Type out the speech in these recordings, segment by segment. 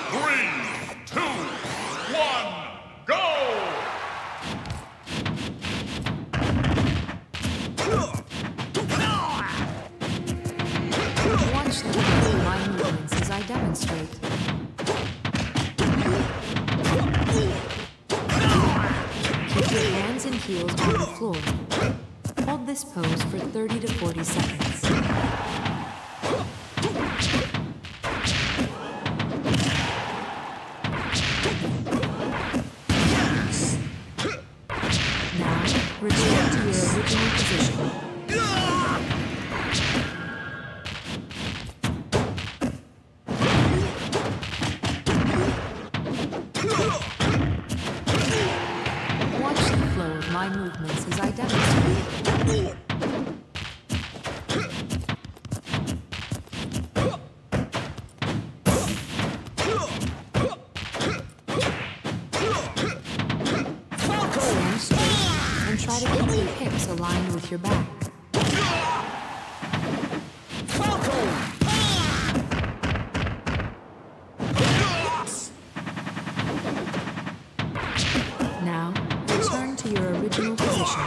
Three, two, one, go! Watch the flow of my movements as I demonstrate. Keep your hands and heels on the floor. Hold this pose for 30 to 40 seconds. Now, return to your original position. Watch the flow of my movements as I demonstrate. Stand straight and try to keep your hips aligned with your back. Now, return to your original position.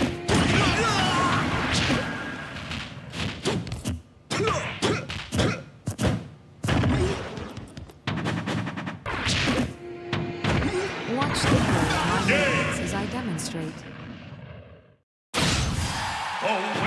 Watch the flow of my movements as I demonstrate. Pose